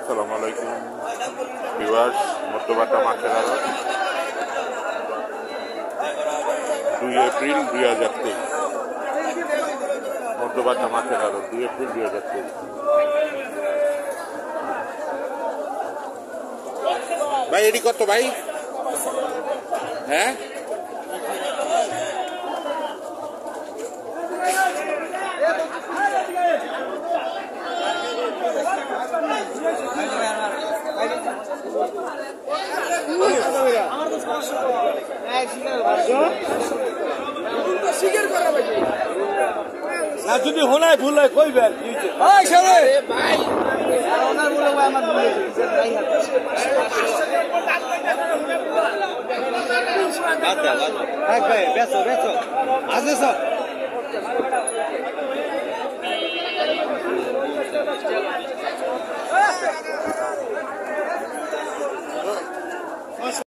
আসসালামু আলাইকুম ভিউয়ার্স, মধ্যবাটা মাছের আড়ত 2 এপ্রিল 2023। মধ্যবাটা মাছের আড়ত 2 এপ্রিল 2023। ভাই এটি কত ভাই? হ্যাঁ না যদি হোনায় ভুল হয় কইবেন বেচো বেচো আছে সব